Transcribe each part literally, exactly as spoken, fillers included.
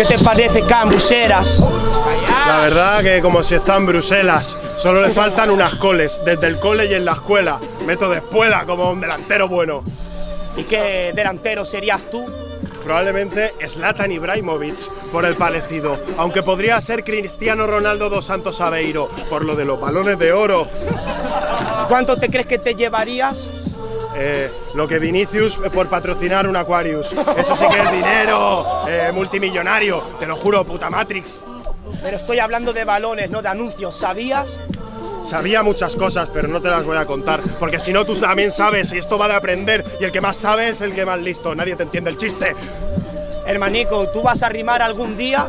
¿Qué te parece Cambuseras? La verdad que como si está en Bruselas. Solo le faltan unas coles, desde el cole y en la escuela. Meto de espuela como un delantero bueno. ¿Y qué delantero serías tú? Probablemente Zlatan Ibrahimovic, por el parecido. Aunque podría ser Cristiano Ronaldo dos Santos Aveiro, por lo de los balones de oro. ¿Cuánto te crees que te llevarías? Eh, lo que Vinicius por patrocinar un Aquarius. Eso sí que es dinero, eh, multimillonario, te lo juro, puta Matrix. Pero estoy hablando de balones, no de anuncios, ¿sabías? Sabía muchas cosas, pero no te las voy a contar, porque si no tú también sabes, y esto va de aprender, y el que más sabe es el que más listo, nadie te entiende el chiste. Hermanico, ¿tú vas a rimar algún día?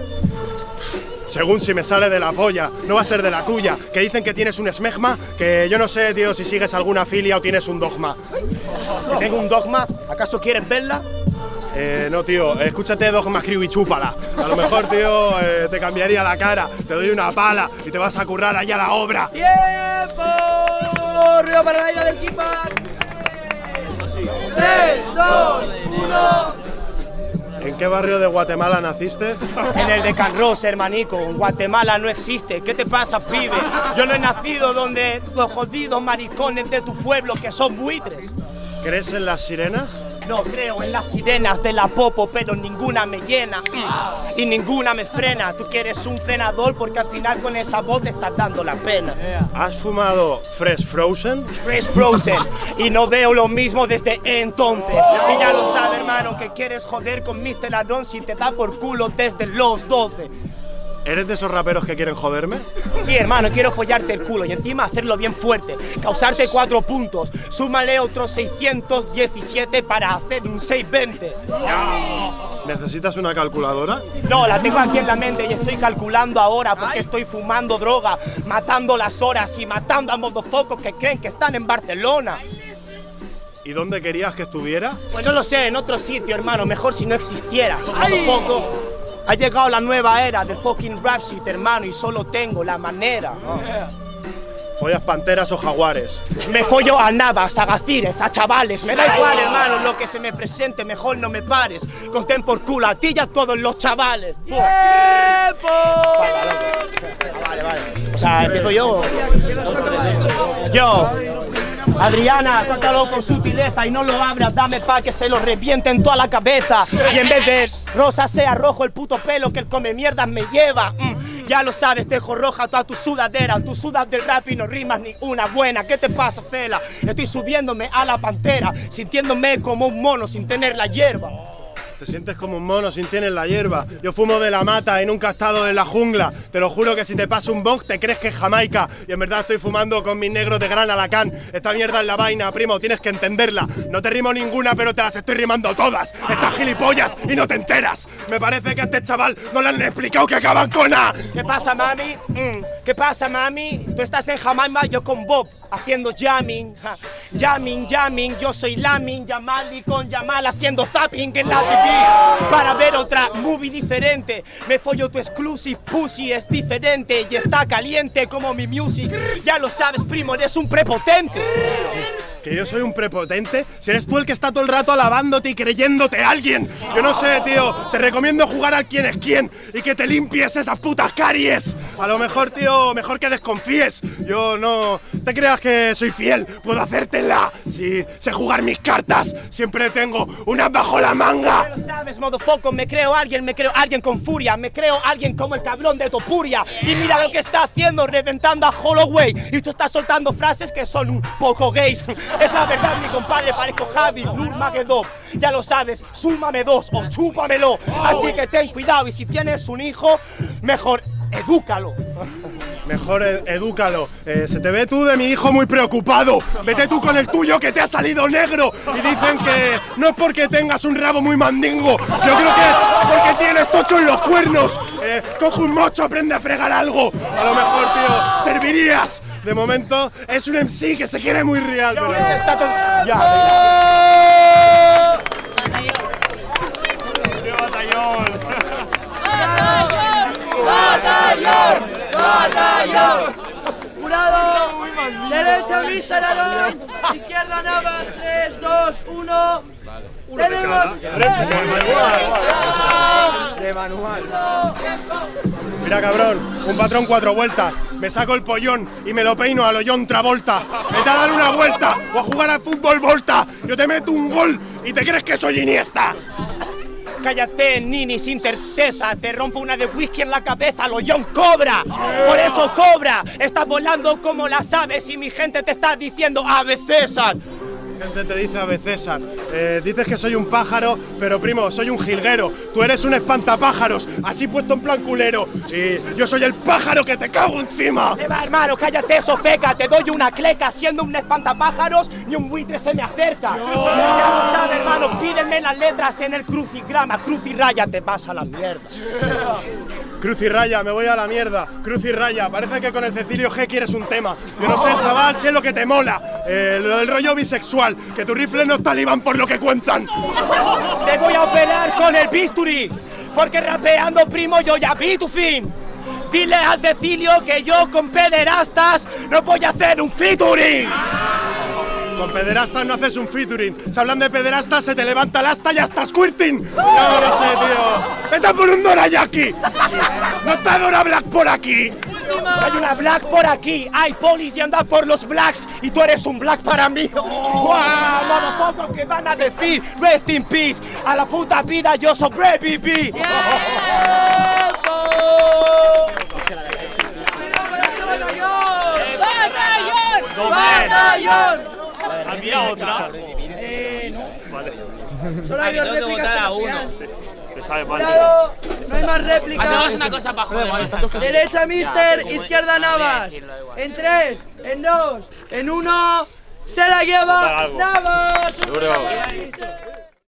Según si me sale de la polla, no va a ser de la tuya, que dicen que tienes un esmegma, que yo no sé, tío, si sigues alguna filia o tienes un dogma. ¿Que tengo un dogma? ¿Acaso quieres verla? Eh, no, tío, escúchate Dogma Crew y chúpala. A lo mejor, tío, eh, te cambiaría la cara, te doy una pala y te vas a currar allá la obra. ¡Tiempo! ¡Ruido para la ida del Kickback! Eso sí. ¡tres, dos, uno! ¿En qué barrio de Guatemala naciste? En el de Can Ross, hermanico. En Guatemala no existe. ¿Qué te pasa, pibe? Yo no he nacido donde los jodidos maricones de tu pueblo que son buitres. ¿Crees en las sirenas? No creo en las sirenas de la popo, pero ninguna me llena y ninguna me frena. Tú quieres un frenador porque al final con esa voz te estás dando la pena. ¿Has fumado Fresh Frozen? Fresh Frozen. Y no veo lo mismo desde entonces. Y ya lo sabes, hermano, que quieres joder con mister Ladrón si te da por culo desde los doce. ¿Eres de esos raperos que quieren joderme? Sí, hermano, quiero follarte el culo y encima hacerlo bien fuerte, causarte cuatro puntos, súmale otros seiscientos diecisiete para hacer un seiscientos veinte. ¿Necesitas una calculadora? No, la tengo aquí en la mente y estoy calculando ahora porque estoy fumando droga, matando las horas y matando a modofocos que creen que están en Barcelona. ¿Y dónde querías que estuviera? Pues no lo sé, en otro sitio, hermano, mejor si no existiera. Modofoco. Ha llegado la nueva era del fucking rap shit, hermano, y solo tengo la manera. Oh. ¿Follas panteras o jaguares? Me follo a navas, a gacires, a chavales. Me da igual, hermano, lo que se me presente, mejor no me pares. Costen por culo a ti y a todos los chavales. ¡Tiempo! Vale, vale. O sea, empiezo yo. Yo. Adriana, trátalo con sutileza y no lo abras, dame pa' que se lo reviente en toda la cabeza. Y en vez de rosa sea rojo el puto pelo que el come mierdas me lleva. Mm, ya lo sabes, dejo roja toda tu sudadera. Tú sudas del rap y no rimas ni una buena. ¿Qué te pasa, fela? Estoy subiéndome a la pantera, sintiéndome como un mono sin tener la hierba. Te sientes como un mono sin tener la hierba. Yo fumo de la mata y nunca he estado en la jungla. Te lo juro que si te paso un bong te crees que es Jamaica. Y en verdad estoy fumando con mis negros de Gran Alacán. Esta mierda es la vaina, primo, tienes que entenderla. No te rimo ninguna, pero te las estoy rimando todas. Estás gilipollas y no te enteras. Me parece que a este chaval no le han explicado que acaban con A. ¿Qué pasa, mami? Mm. ¿Qué pasa, mami? Tú estás en Jamaica, yo con Bob, haciendo jamming. Ja. Jamming, jamming, yo soy Lamin, Yamal y con Yamal haciendo zapping en la T V. Para ver otra movie diferente. Me follo tu exclusive pussy, es diferente y está caliente como mi music. Ya lo sabes, primo, eres un prepotente. ¿Que yo soy un prepotente? Si eres tú el que está todo el rato alabándote y creyéndote a alguien. Yo no sé, tío, te recomiendo jugar al quién es quién y que te limpies esas putas caries. A lo mejor, tío, mejor que desconfíes. Yo no te creas que soy fiel, puedo hacértela. Si sé jugar mis cartas, siempre tengo unas bajo la manga. Ya lo sabes, modofoco, me creo alguien, me creo alguien con furia. Me creo alguien como el cabrón de Topuria. Y mira lo que está haciendo, reventando a Holloway. Y tú estás soltando frases que son un poco gays. Es la verdad, mi compadre, parezco Javi Nurmagomedov. Ya lo sabes, súmame dos o chúpamelo. Así que ten cuidado y si tienes un hijo, mejor edúcalo. Mejor ed edúcalo. Eh, se te ve tú de mi hijo muy preocupado. Vete tú con el tuyo que te ha salido negro. Y dicen que no es porque tengas un rabo muy mandingo. Yo creo que es porque tienes tocho en los cuernos. Eh, coge un mocho, aprende a fregar algo. A lo mejor, tío, servirías. De momento es un M C que se quiere muy real. Pero está todo... Ya, batallón! ¡Batallón! ¡Batallón! ¡Jurado! Derecha lista, Ladrón. Izquierda, Navas. tres, dos, uno. ¡Tenemos! De manual. Mira, cabrón, un patrón cuatro vueltas. Me saco el pollón y me lo peino a lo John Travolta. Vete a dar una vuelta o a jugar al fútbol volta. Yo te meto un gol y te crees que soy Iniesta. Cállate, Nini, sin certeza. Te rompo una de whisky en la cabeza, lo John Cobra. Por eso cobra. Estás volando como las aves y mi gente te está diciendo Ave César. Gente te dice Ave César. Eh, dices que soy un pájaro, pero primo, soy un jilguero. Tú eres un espantapájaros, así puesto en plan culero. Y yo soy el pájaro que te cago encima. Eh, va, hermano, cállate, sofeca. Te doy una cleca siendo un espantapájaros y un buitre se me acerca. No. Ya lo sabes, hermano, pídeme las letras en el crucigrama. Cruz y raya, te vas a la mierda. Cruz y raya, me voy a la mierda. Cruz y raya, parece que con el Cecilio G quieres un tema. Yo no sé, chaval, si es lo que te mola. Eh, lo del rollo bisexual, que tu rifle no es talibán por lo que cuentan. Te voy a operar con el bisturí, porque rapeando, primo, yo ya vi tu fin. Dile al Cecilio que yo con pederastas no voy a hacer un featuring. Con pederastas no haces un featuring. Si hablan de pederastas, se te levanta el asta y hasta squirting. No lo sé, tío. ¡Vete por un Dorayaki! ¡No está Dora Black por aquí! Hay una black por aquí. Hay polis y andan por los blacks y tú eres un black para mí. ¡Guau! Motherfucker, ¿qué van a decir? Rest in peace. A la puta vida yo sobreviví. ¡Batallón! Había otra. Eh, no. Vale. Solo hay dos réplicas. votar a uno. Te sabe Pancho. Cuidado, no hay más réplicas. Hacemos una cosa para joder. Derecha, mister, izquierda, Navas. En tres, en dos, en uno. Se la lleva Navas.